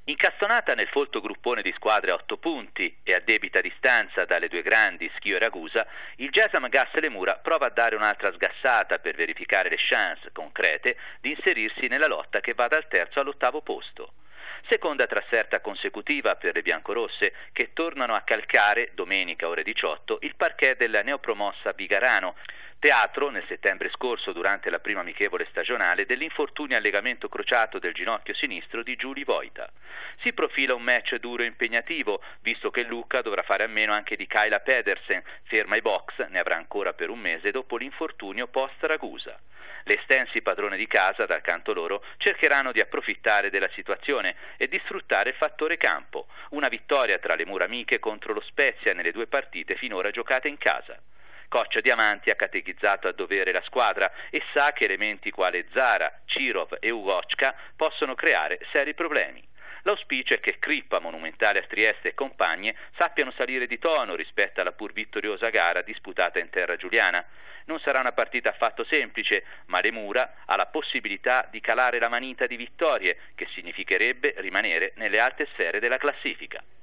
Incastonata nel folto gruppone di squadre a 8 punti e a debita distanza dalle due grandi Schio e Ragusa, il Gesam Gas Lemura prova a dare un'altra sgassata per verificare le chance concrete di inserirsi nella lotta che va dal terzo all'8° posto. Seconda trasferta consecutiva per le biancorosse, che tornano a calcare, domenica ore 18, il parquet della neopromossa Vigarano, teatro nel settembre scorso, durante la prima amichevole stagionale, dell'infortunio al legamento crociato del ginocchio sinistro di Giuli Voita. Si profila un match duro e impegnativo, visto che Lucca dovrà fare a meno anche di Kyla Pedersen, ferma ai box, ne avrà ancora per un mese dopo l'infortunio post-Ragusa. Le Stensi, padrone di casa, dal canto loro, cercheranno di approfittare della situazione e di sfruttare il fattore campo, una vittoria tra le mura amiche contro lo Spezia nelle 2 partite finora giocate in casa. Coach Diamanti ha catechizzato a dovere la squadra e sa che elementi quali Zara, Cirov e Ugochka possono creare seri problemi. L'auspicio è che Crippa, Monumentale a Trieste e compagne sappiano salire di tono rispetto alla pur vittoriosa gara disputata in terra giuliana. Non sarà una partita affatto semplice, ma le mura ha la possibilità di calare la manita di vittorie, che significherebbe rimanere nelle alte sfere della classifica.